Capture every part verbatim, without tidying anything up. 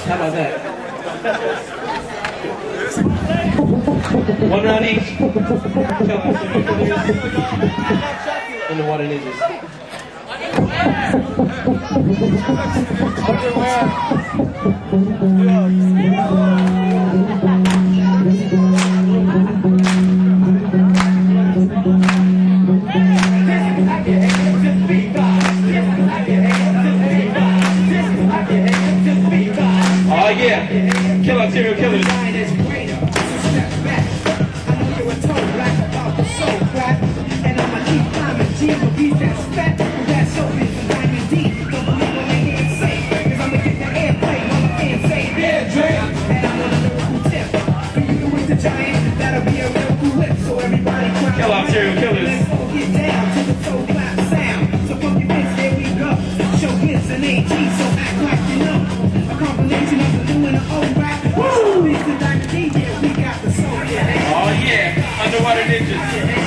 How about that? One round each. In the water ninjas. Oh yeah, kill out serial killers. Kill out serial killers. Oh yeah, underwater ninjas.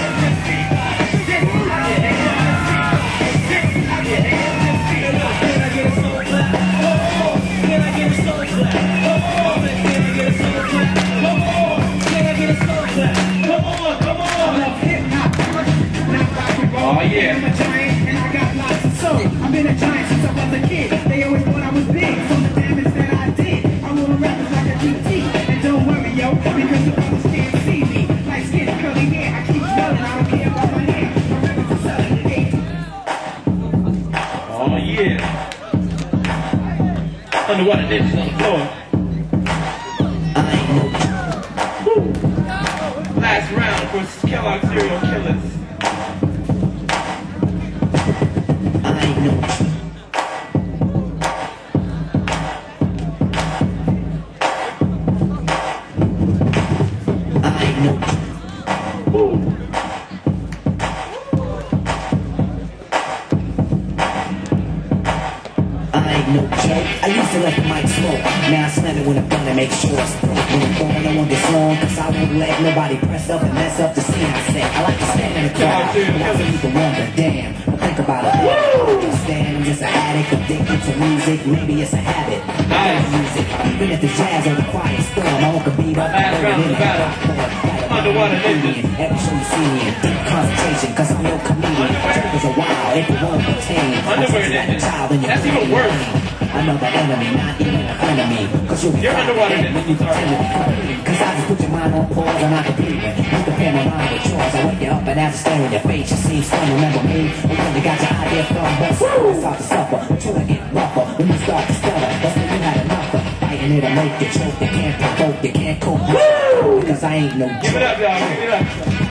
Oh yeah. I'm a giant and I got lots of soul. I've been a giant since I was a kid. They always thought I was big from the damage that I did. I wanna rap it like a G T. And don't worry, yo, because the others can't see me. Like skin, curly hair, I keep yelling. I don't care about my hair. My records are selling hate. Oh yeah. Underwater ninjas on the floor. Woo. Last round for Kellogg serial killers. I ain't no joke. I used to let the mic smoke. Now I slam it when I'm done to make sure it's broke. When I'm going, I won't get long, cause I won't let nobody press up and mess up the scene I set. I like to stand in the crowd, and I people wonder, damn, I think about it. I can stand, I'm just an addict, addicted to music. Maybe it's a habit. I love music, even if it's jazz or the quiet storm. I won't compete up, last round of the battle. Underwater ninjas. Every show you see me in deep concentration, cause I'm no comedian. Triggers are wild, if it won't contain. Underwater ninjas. That's even worse. Another enemy, not even a enemy. Cause you'll be You're underwater ninjas. Cause I just put your mind on pause and I complete it. You compare my mind with yours. I wake you up and as I stare in your face, you seem still remember me. When you got your idea from bust, it's hard to suffer. Until I get rougher, when you start to stutter, that's when you had enough of fighting it'll make you choke. You can't provoke, you can't cope. Because I ain't no joke. Give it up, y'all. Give it up.